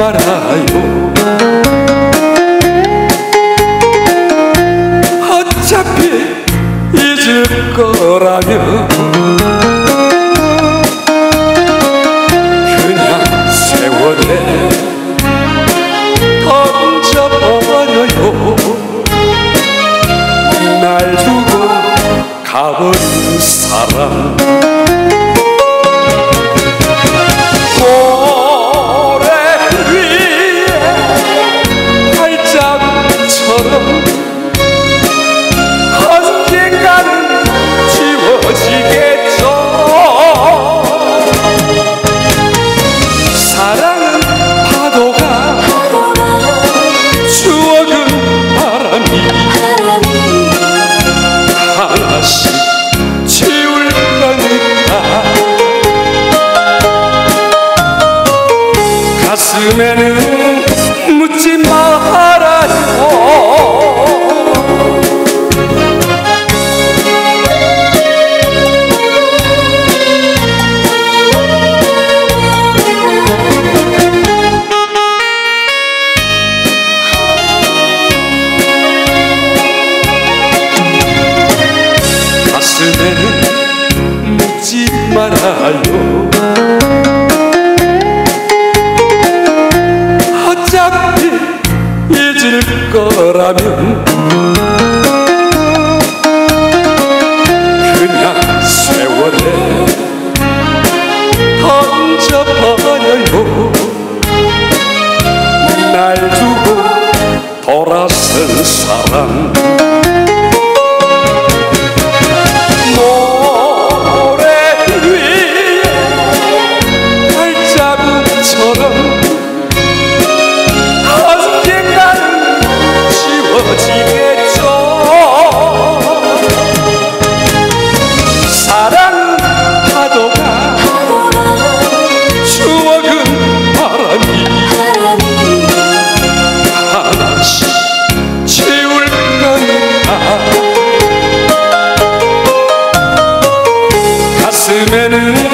말아요. 어차피 잊을 거라면 그냥 세월에 던져버려요. 날 두고 가버린 사람, 모래 위에 발자국처럼 언젠가는 지워지겠죠. 사랑은 파도가, 추억은 바람이 하나씩 지울 거니까 가슴에는 묻지 말아요. 가슴에는 묻지 말아요. 어차피 잊을 거라면 그냥 세월에 던져버려요. 날 두고 돌아선 사람, 모래 위에 발자국처럼 언젠가는 지워지겠죠. 사랑은 파도가, 추억은 바람이 하나씩 지울 거니까 가슴에는